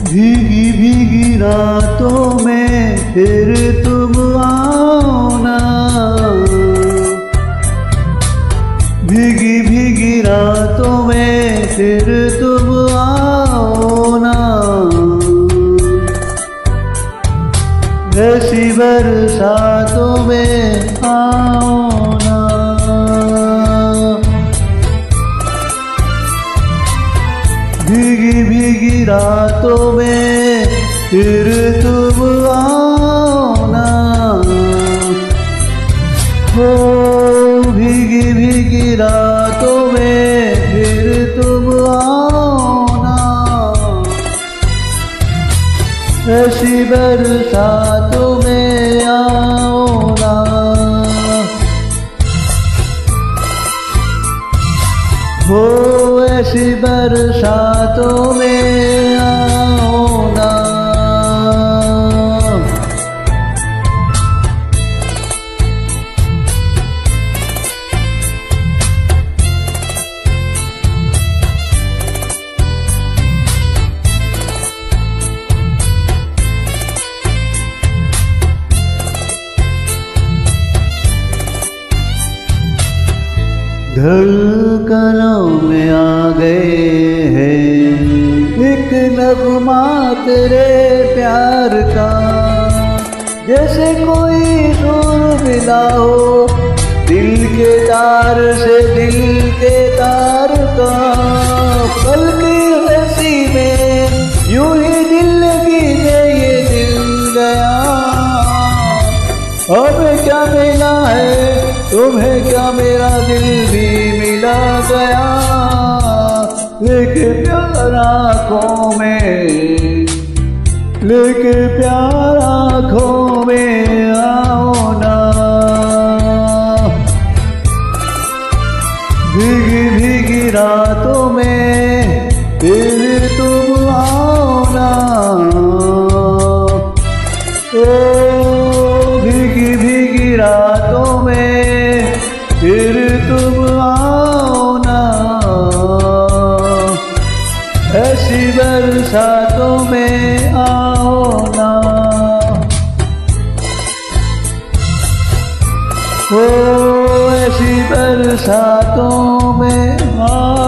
भीगी भीगी रातों में फिर तुम आओ ना, भीगी भीगी रातों में फिर तुम आओ ना, ऐसी बरसातों में आओ ना। भीगी भीगी रातों में फिर तुम आओ ना, हो भीगी भीगी रातों में फिर तुम आओ ना, ऐसी बरसातों में आओ ना। हो ऐसी बरसातों में आओ ना। धड़कनों में आ गए हैं एक नगमा तेरे प्यार का, जैसे कोई सुर मिला हो दिल के तार से दिल के तार का। पल की हंसी में यूं ही दिल लगी दे ये दिल गया, अब क्या मिला है तुम्हें क्या मेरा दिल भी मिला गया। लेके प्यार आँखों में, लेके प्यार आँखों में आओ ना। भीगी भीगी रातों में फिर तुम आओ ना, ओ भीगी भीगी रातों में फिर तुम आओ ना, ऐसी बरसातों में आओ ना। हो ऐसी बरसातों में आओ